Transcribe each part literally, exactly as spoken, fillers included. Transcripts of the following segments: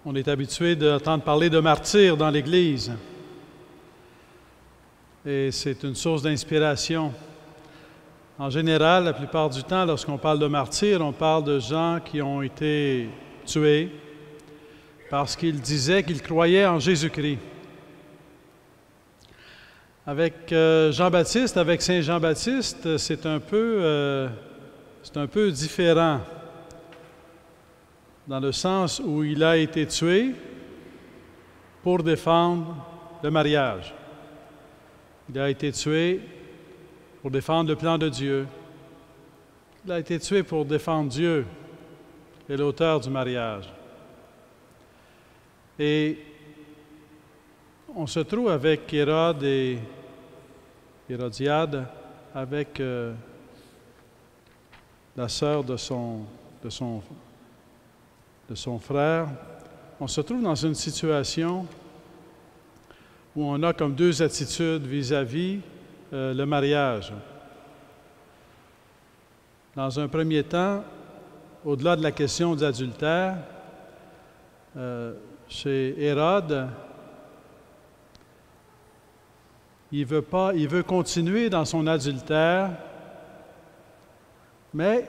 On est habitué d'entendre parler de martyrs dans l'Église. Et c'est une source d'inspiration. En général, la plupart du temps, lorsqu'on parle de martyrs, on parle de gens qui ont été tués parce qu'ils disaient qu'ils croyaient en Jésus-Christ. Avec euh, Jean-Baptiste, avec Saint Jean-Baptiste, c'est un peu, euh, c'est un peu différent, dans le sens où il a été tué pour défendre le mariage. Il a été tué pour défendre le plan de Dieu. Il a été tué pour défendre Dieu et l'auteur du mariage. Et on se trouve avec Hérode et Hérodiade, avec euh, la sœur de son, de, son, de son frère. On se trouve dans une situation où on a comme deux attitudes vis-à-vis euh, le mariage. Dans un premier temps, au-delà de la question d'adultère, euh, chez Hérode, il veut pas, il veut continuer dans son adultère, mais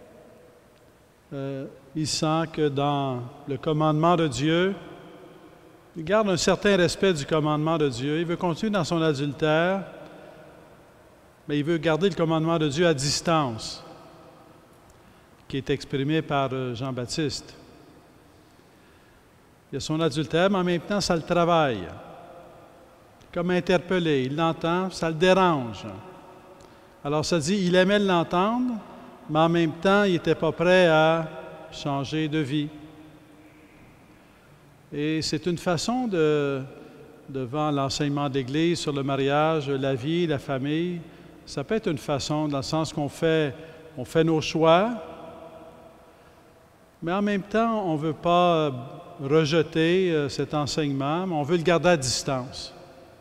euh, il sent que dans le commandement de Dieu, il garde un certain respect du commandement de Dieu. Il veut continuer dans son adultère, mais il veut garder le commandement de Dieu à distance, qui est exprimé par Jean-Baptiste. Il y a son adultère, mais en même temps, ça le travaille. Comme interpellé, il l'entend, ça le dérange. Alors ça dit, il aimait l'entendre, mais en même temps, il n'était pas prêt à changer de vie. Et c'est une façon de, devant l'enseignement de l'Église sur le mariage, la vie, la famille, ça peut être une façon dans le sens qu'on fait, on fait nos choix, mais en même temps, on ne veut pas rejeter cet enseignement, mais on veut le garder à distance.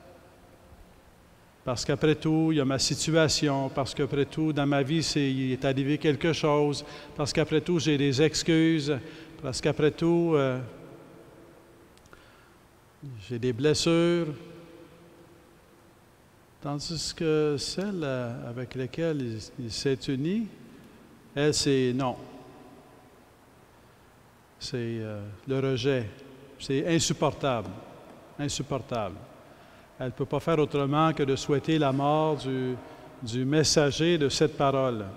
Parce qu'après tout, il y a ma situation, parce qu'après tout, dans ma vie, c'est, il est arrivé quelque chose, parce qu'après tout, j'ai des excuses, parce qu'après tout, euh, j'ai des blessures. Tandis que celle avec laquelle il, il s'est uni, elle, c'est non. C'est euh, le rejet. C'est insupportable. Insupportable. Elle ne peut pas faire autrement que de souhaiter la mort du, du messager de cette parole. Il ne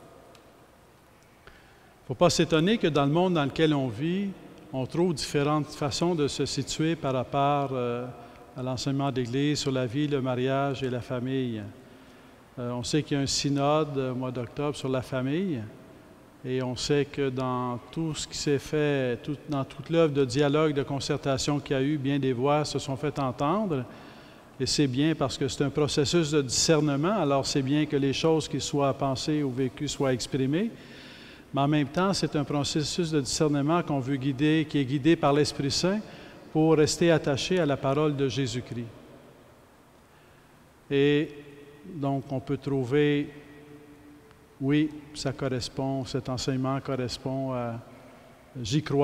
faut pas s'étonner que dans le monde dans lequel on vit, on trouve différentes façons de se situer par rapport euh, à l'enseignement de l'Église sur la vie, le mariage et la famille. Euh, on sait qu'il y a un synode au mois d'octobre sur la famille, et on sait que dans tout ce qui s'est fait, tout, dans toute l'œuvre de dialogue, de concertation qu'il y a eu, bien des voix se sont fait entendre. Et c'est bien parce que c'est un processus de discernement, alors c'est bien que les choses qui soient pensées ou vécues soient exprimées. Mais en même temps, c'est un processus de discernement qu'on veut guider, qui est guidé par l'Esprit Saint pour rester attaché à la parole de Jésus-Christ. Et donc, on peut trouver, oui, ça correspond, cet enseignement correspond à « j'y crois ».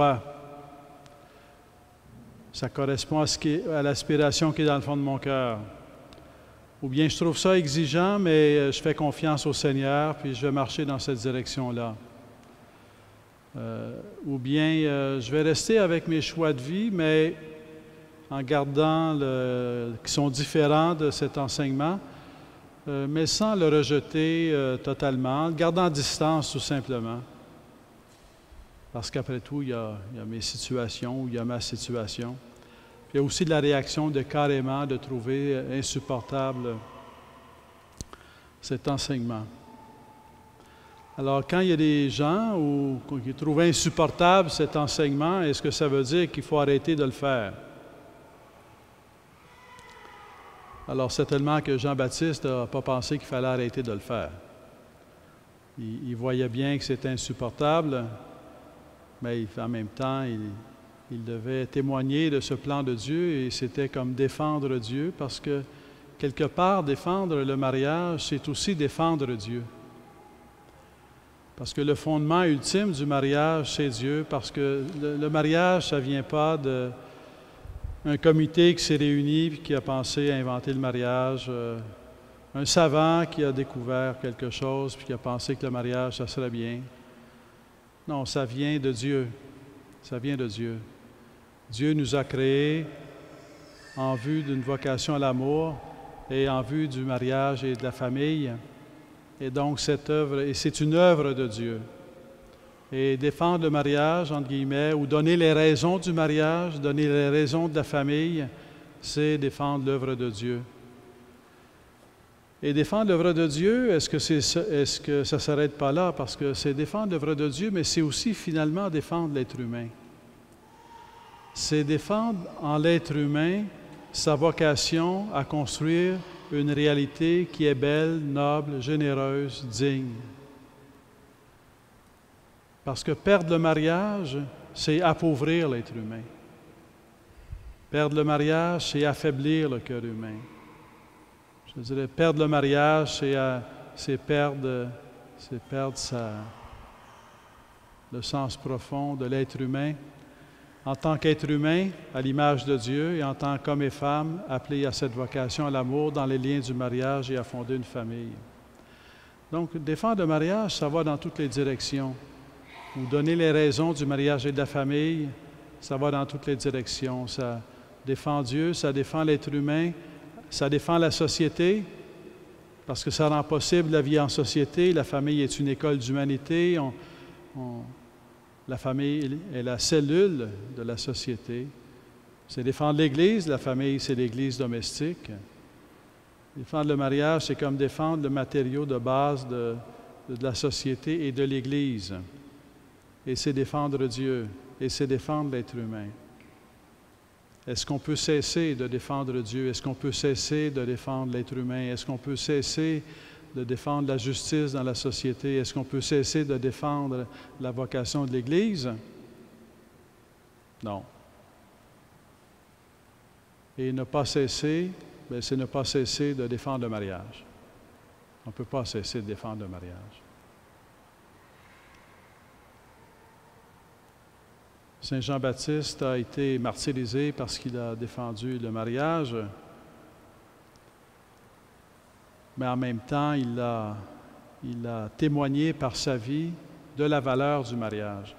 Ça correspond à, ce qui est, à l'aspiration qui est dans le fond de mon cœur. Ou bien je trouve ça exigeant, mais je fais confiance au Seigneur, puis je vais marcher dans cette direction-là. Euh, ou bien euh, je vais rester avec mes choix de vie, mais en gardant, le, qui sont différents de cet enseignement, euh, mais sans le rejeter euh, totalement, en gardant distance tout simplement. Parce qu'après tout, il y, a, il y a mes situations ou il y a ma situation. Puis il y a aussi de la réaction de carrément de trouver insupportable cet enseignement. Alors, quand il y a des gens où, qui trouvent insupportable cet enseignement, est-ce que ça veut dire qu'il faut arrêter de le faire? Alors, certainement que Jean-Baptiste n'a pas pensé qu'il fallait arrêter de le faire. Il, il voyait bien que c'était insupportable, mais en même temps, il, il devait témoigner de ce plan de Dieu et c'était comme défendre Dieu parce que, quelque part, défendre le mariage, c'est aussi défendre Dieu. Parce que le fondement ultime du mariage, c'est Dieu, parce que le, le mariage, ça ne vient pas d'un comité qui s'est réuni et qui a pensé à inventer le mariage, euh, un savant qui a découvert quelque chose puis qui a pensé que le mariage, ça serait bien. Non, ça vient de Dieu. Ça vient de Dieu. Dieu nous a créés en vue d'une vocation à l'amour et en vue du mariage et de la famille. Et donc, cette œuvre, et c'est une œuvre de Dieu. Et défendre le mariage, entre guillemets, ou donner les raisons du mariage, donner les raisons de la famille, c'est défendre l'œuvre de Dieu. Et défendre l'œuvre de Dieu, est-ce que, c'est, est-ce que ça ne s'arrête pas là? Parce que c'est défendre l'œuvre de Dieu, mais c'est aussi finalement défendre l'être humain. C'est défendre en l'être humain sa vocation à construire une réalité qui est belle, noble, généreuse, digne. Parce que perdre le mariage, c'est appauvrir l'être humain. Perdre le mariage, c'est affaiblir le cœur humain. Je dirais, perdre le mariage, c'est, à, c'est perdre, c'est perdre sa, le sens profond de l'être humain. En tant qu'être humain, à l'image de Dieu, et en tant qu'homme et femme, appelés à cette vocation à l'amour dans les liens du mariage et à fonder une famille. Donc, défendre le mariage, ça va dans toutes les directions. Ou donner les raisons du mariage et de la famille, ça va dans toutes les directions. Ça défend Dieu, ça défend l'être humain, ça défend la société, parce que ça rend possible la vie en société. La famille est une école d'humanité. On, on, La famille est la cellule de la société. C'est défendre l'Église. La famille, c'est l'Église domestique. Défendre le mariage, c'est comme défendre le matériau de base de, de la société et de l'Église. Et c'est défendre Dieu. Et c'est défendre l'être humain. Est-ce qu'on peut cesser de défendre Dieu? Est-ce qu'on peut cesser de défendre l'être humain? Est-ce qu'on peut cesser de défendre la justice dans la société? Est-ce qu'on peut cesser de défendre la vocation de l'Église? Non. Et ne pas cesser, bien, c'est ne pas cesser de défendre le mariage. On ne peut pas cesser de défendre le mariage. Saint Jean-Baptiste a été martyrisé parce qu'il a défendu le mariage. Mais en même temps, il a, il a témoigné par sa vie de la valeur du mariage.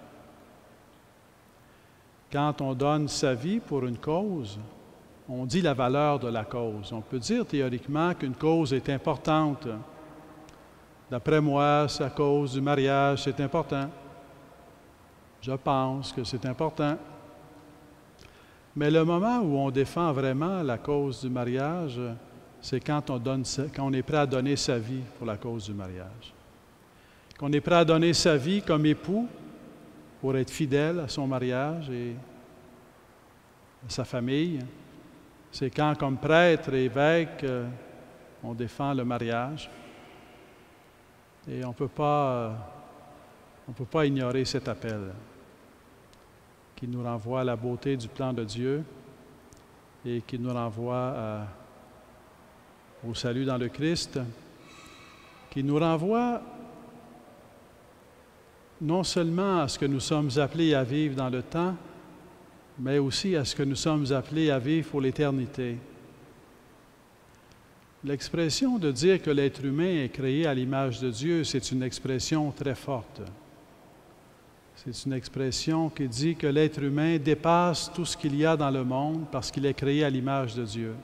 Quand on donne sa vie pour une cause, on dit la valeur de la cause. On peut dire théoriquement qu'une cause est importante. D'après moi, c'est à cause du mariage, c'est important. Je pense que c'est important. Mais le moment où on défend vraiment la cause du mariage, c'est quand on, donne, quand on est prêt à donner sa vie pour la cause du mariage. Qu'on est prêt à donner sa vie comme époux pour être fidèle à son mariage et à sa famille. C'est quand, comme prêtre et évêque, on défend le mariage. Et on ne peut pas, on peut pas ignorer cet appel qui nous renvoie à la beauté du plan de Dieu et qui nous renvoie à au salut dans le Christ, qui nous renvoie non seulement à ce que nous sommes appelés à vivre dans le temps, mais aussi à ce que nous sommes appelés à vivre pour l'éternité. L'expression de dire que l'être humain est créé à l'image de Dieu, c'est une expression très forte. C'est une expression qui dit que l'être humain dépasse tout ce qu'il y a dans le monde parce qu'il est créé à l'image de Dieu.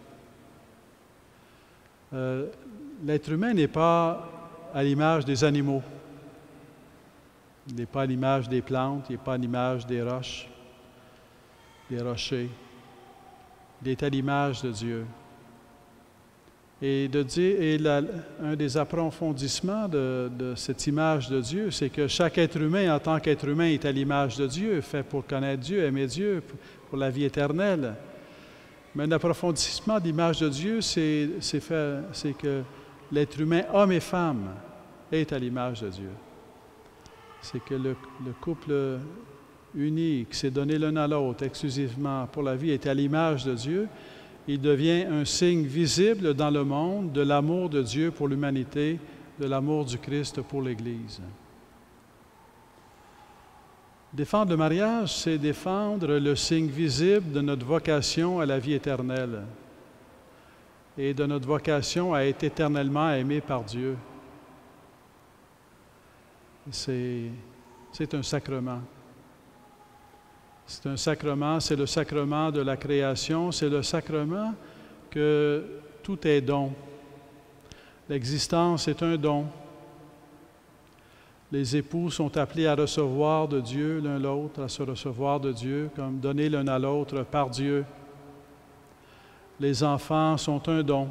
Euh, l'être humain n'est pas à l'image des animaux. Il n'est pas à l'image des plantes, il n'est pas à l'image des roches, des rochers. Il est à l'image de Dieu. Et, de dire, et la, un des approfondissements de, de cette image de Dieu, c'est que chaque être humain, en tant qu'être humain, est à l'image de Dieu, fait pour connaître Dieu, aimer Dieu, pour la vie éternelle. Mais un approfondissement de l'image de Dieu, c'est, c'est, fait, c'est que l'être humain, homme et femme, est à l'image de Dieu. C'est que le, le couple uni, qui s'est donné l'un à l'autre exclusivement pour la vie, est à l'image de Dieu. Il devient un signe visible dans le monde de l'amour de Dieu pour l'humanité, de l'amour du Christ pour l'Église. Défendre le mariage, c'est défendre le signe visible de notre vocation à la vie éternelle et de notre vocation à être éternellement aimé par Dieu. C'est, c'est un sacrement. C'est un sacrement, c'est le sacrement de la création, c'est le sacrement que tout est don. L'existence est un don. Les époux sont appelés à recevoir de Dieu l'un l'autre, à se recevoir de Dieu, comme donner l'un à l'autre par Dieu. Les enfants sont un don.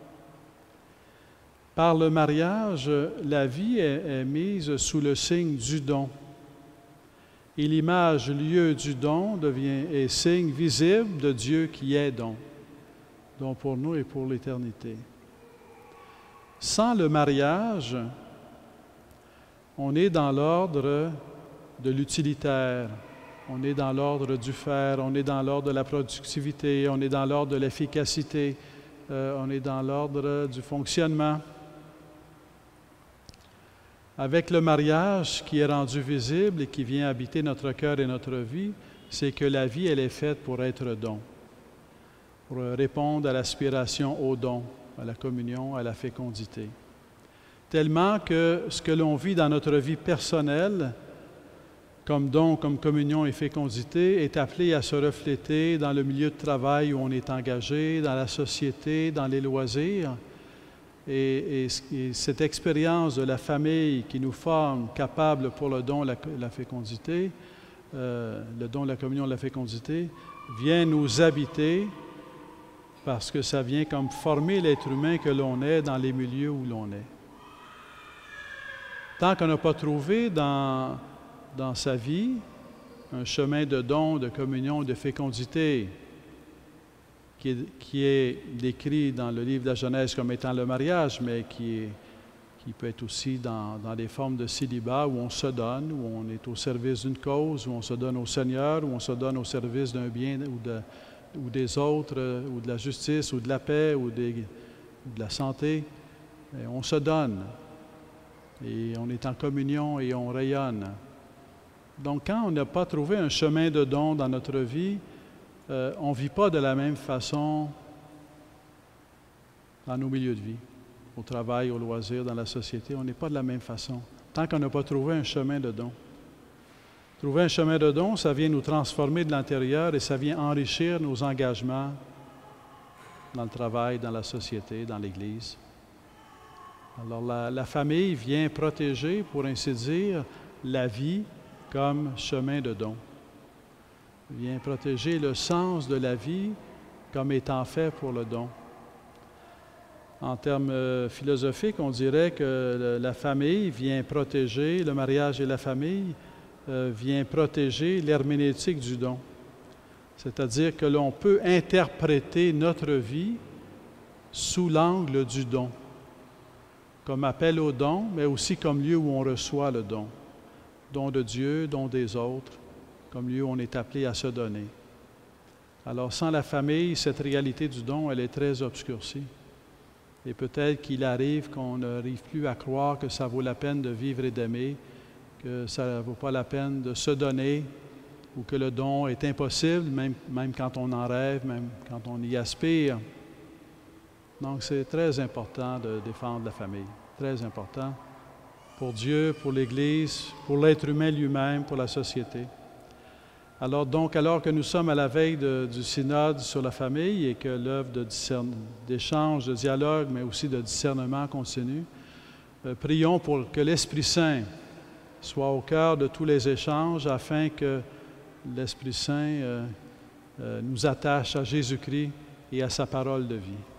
Par le mariage, la vie est, est mise sous le signe du don. Et l'image, lieu du don, devient est signe visible de Dieu qui est don, don pour nous et pour l'éternité. Sans le mariage, on est dans l'ordre de l'utilitaire, on est dans l'ordre du faire, on est dans l'ordre de la productivité, on est dans l'ordre de l'efficacité, euh, on est dans l'ordre du fonctionnement. Avec le mariage qui est rendu visible et qui vient habiter notre cœur et notre vie, c'est que la vie, elle est faite pour être don, pour répondre à l'aspiration au don, à la communion, à la fécondité. Tellement que ce que l'on vit dans notre vie personnelle, comme don, comme communion et fécondité, est appelé à se refléter dans le milieu de travail où on est engagé, dans la société, dans les loisirs. Et, et, et cette expérience de la famille qui nous forme capable pour le don, la, la fécondité, euh, le don, la communion, la fécondité, vient nous habiter parce que ça vient comme former l'être humain que l'on est dans les milieux où l'on est. Tant qu'on n'a pas trouvé dans, dans sa vie un chemin de don, de communion, de fécondité, Qui est, qui est décrit dans le livre de la Genèse comme étant le mariage, mais qui, est, qui peut être aussi dans, dans des formes de célibat où on se donne, où on est au service d'une cause, où on se donne au Seigneur, où on se donne au service d'un bien ou, de, ou des autres, ou de la justice, ou de la paix, ou, des, ou de la santé. Et on se donne. Et on est en communion et on rayonne. Donc, quand on n'a pas trouvé un chemin de don dans notre vie, Euh, on ne vit pas de la même façon dans nos milieux de vie, au travail, au loisir, dans la société. On n'est pas de la même façon, tant qu'on n'a pas trouvé un chemin de don. Trouver un chemin de don, ça vient nous transformer de l'intérieur et ça vient enrichir nos engagements dans le travail, dans la société, dans l'Église. Alors, la, la famille vient protéger, pour ainsi dire, la vie comme chemin de don. Vient protéger le sens de la vie comme étant fait pour le don. En termes euh, philosophiques, on dirait que le, la famille vient protéger, le mariage et la famille euh, vient protéger l'herméneutique du don. C'est-à-dire que l'on peut interpréter notre vie sous l'angle du don, comme appel au don, mais aussi comme lieu où on reçoit le don. Don de Dieu, don des autres, comme lieu où on est appelé à se donner. Alors, sans la famille, cette réalité du don, elle est très obscurcie. Et peut-être qu'il arrive qu'on n'arrive plus à croire que ça vaut la peine de vivre et d'aimer, que ça ne vaut pas la peine de se donner, ou que le don est impossible, même, même quand on en rêve, même quand on y aspire. Donc, c'est très important de défendre la famille, très important pour Dieu, pour l'Église, pour l'être humain lui-même, pour la société. Alors donc, alors que nous sommes à la veille de, du synode sur la famille et que l'œuvre de d'échange, de dialogue, mais aussi de discernement continue, euh, prions pour que l'Esprit Saint soit au cœur de tous les échanges afin que l'Esprit Saint euh, euh, nous attache à Jésus-Christ et à sa parole de vie.